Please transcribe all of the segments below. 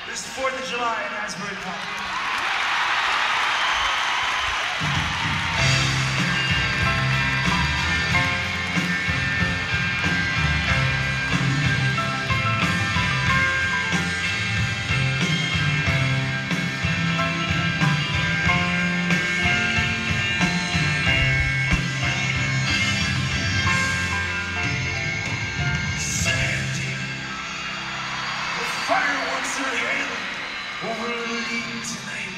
This is 4th of July in Asbury Park. Fireworks are hailing over Eden tonight,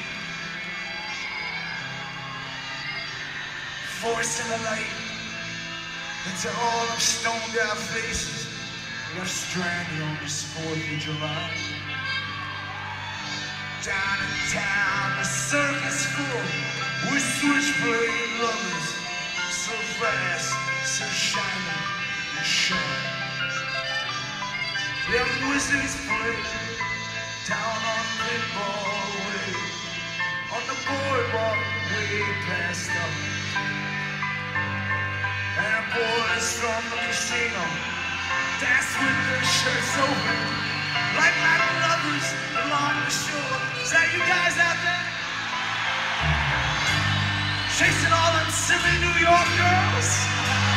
forcing the light into all of stoned out faces left stranded on this 4th of July. Down in town, the circus full with switchblade lovers, so fast, so shiny and sharp. Them wizards play down on Pinball Way, on the boardwalk way past up. And boys from the casino dance with their shirts open, like lovers along the shore. Is that you guys out there? Chasing all them silly New York girls?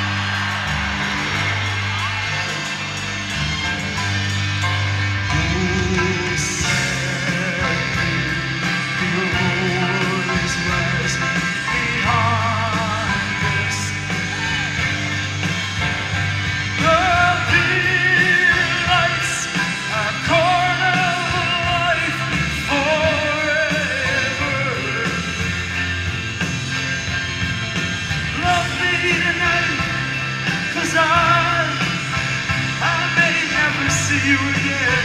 I may never see you again.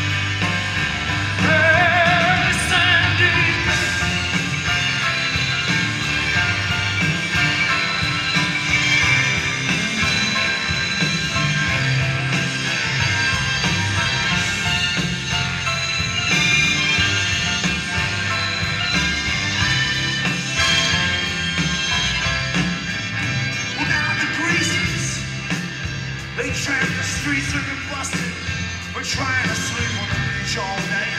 Hey, Sandy. Well, now the greasers, they tramp the streets and get busted for trying to sleep on the beach all night.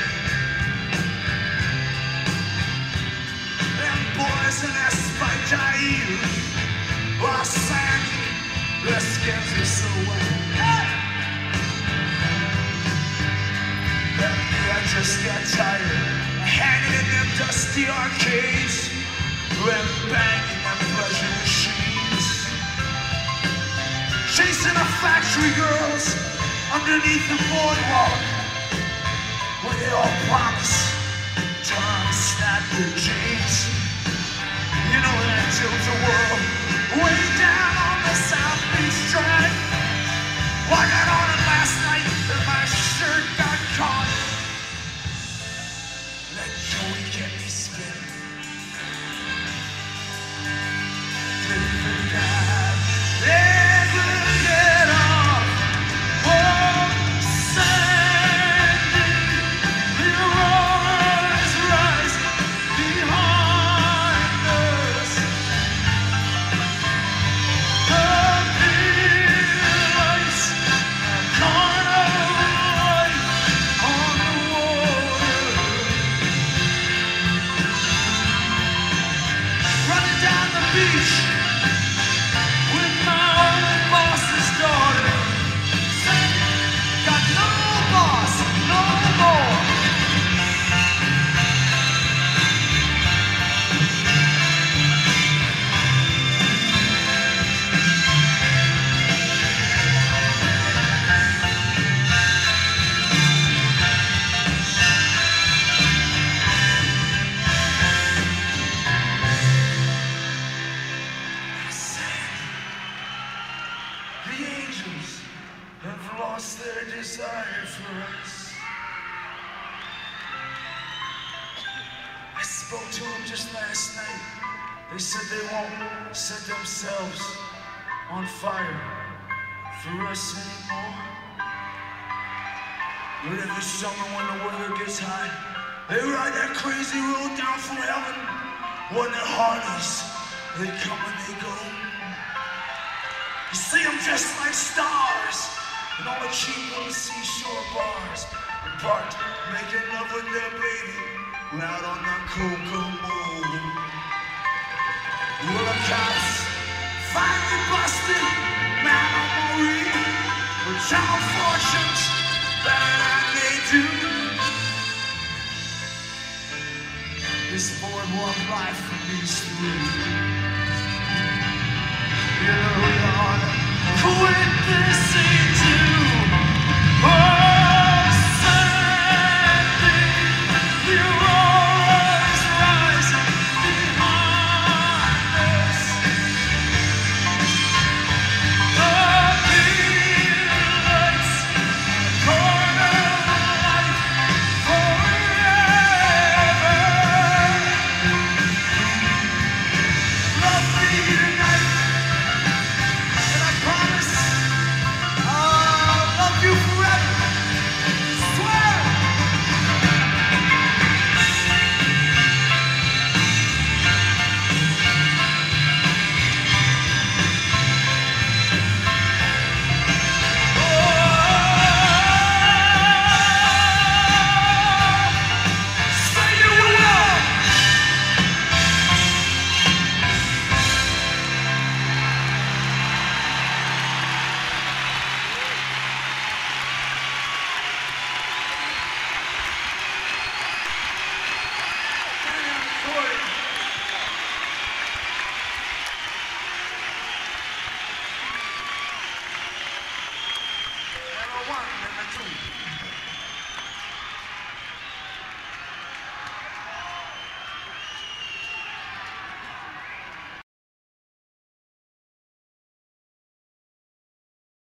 Them boys in their spiked high heels, while sandy, their skins are so wet. Them I just got tired of hanging in them dusty arcades and banging them pleasure machines, chasing the factory girls underneath the boardwalk, where they all promise time to snap their jeans. You know that tilt-a-whirl way down on the South Beach Drive. Well, I got on it last night and my shirt got caught. Let Joey get me spinning. Didn't I ever get off? Oh, Sandy, the aurora is rising behind us. The big lights, a carnival light on the water. Running down the beach with my old boss's daughter. Got no boss, no more. The angels have lost their desire for us. I spoke to them just last night. They said they won't set themselves on fire for us anymore. But every summer when the weather gets high, they ride that crazy road down from heaven. When their hearties, they come and they go. You see them just like stars in all the cheap little seashore bars and parked making love with their baby out on the Kokomo. Well, the cops finally busted Mount Marie, but child fortunes better than they do. This boardwalk life for me's through. You know we ought to quit this thing too. Oh, Sandy, you're always rising behind us. The daylights, corner life forever. Love me tonight, and I promise I'll love you forever. Swear. Say you will. Number one, number two.